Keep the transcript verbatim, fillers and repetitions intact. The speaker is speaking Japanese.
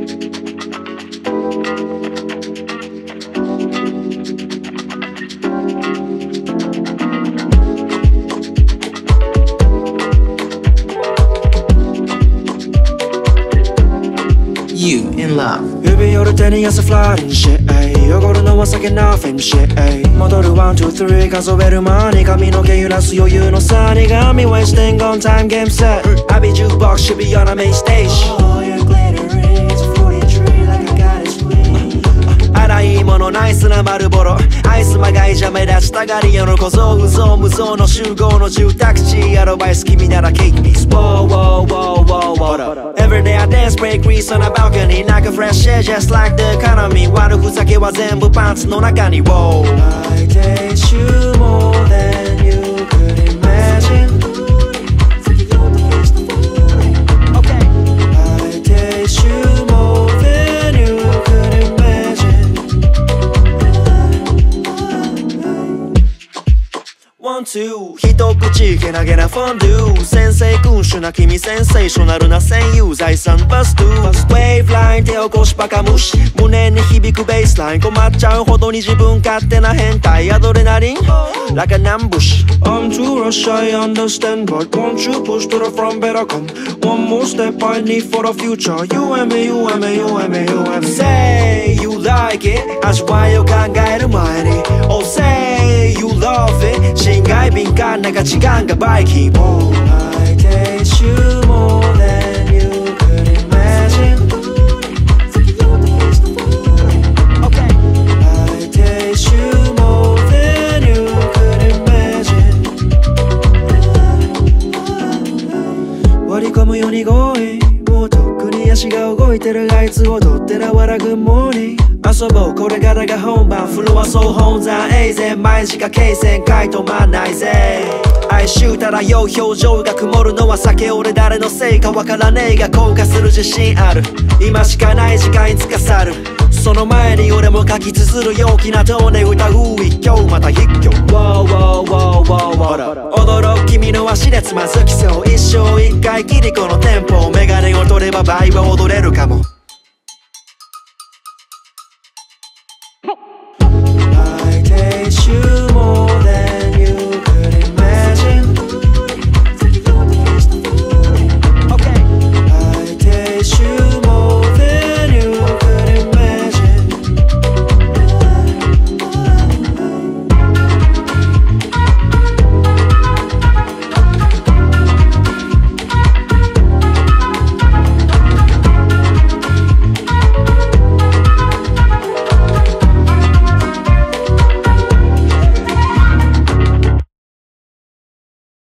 You in love 指折る手に汗フラリンシェ汚るのは酒ナフィンシェ戻るワン、ツー、スリー数える間に髪の毛揺らす余裕の差に髪 wasting on time game set I be jukebox should be on a main stage Oh you're glittering it's a fruity tree like I got it sweet 洗い物ナイスな丸ボロアイスまがいじゃ目立ちたがり屋の小僧うぞう無造の集合の住宅地アドバイス君ならケーキピース Whoa whoa whoa whoa whoa Every day I dance break grease on a balcony like a fresh air just like the economy 悪ふざけは全部パンツの中に Whoa I taste you more than you could imagine Okay I taste you more than you could imagine One, two 一口ゲナゲナフォンデュ先生君主な君センセーショナルな戦友財産バストゥウェーブライン手起こしバカ無視胸に響くベースライン困っちゃうほどに自分勝手な変態アドレナリン Like an ambush I'm too rush I understand but won't you push to the front better come One more step I need for the future You and me, you and me, you and me, you and me Say you like it 味わいを考える前に Oh say you love it 心外敏感な価値観がバイキン Oh I taste you more than you could imagine Okay I taste you more than you could imagine 割り込むように声もうとっくに足が動いてるあいつ踊ってらわらぐもに遊ぼうこれからが本番フロア総本山永全毎日が経線回止まんないぜ哀愁たらよう表情が曇るのは酒俺誰のせいかわからねえが後悔する自信ある今しかない時間につかさるその前に俺も書き綴る陽気なトーンで歌う一挙また一挙 Wow wow wow wow wow 驚く君の足でつまずきそう一生一回きりこのテンポメガネを取れば倍は踊れるかも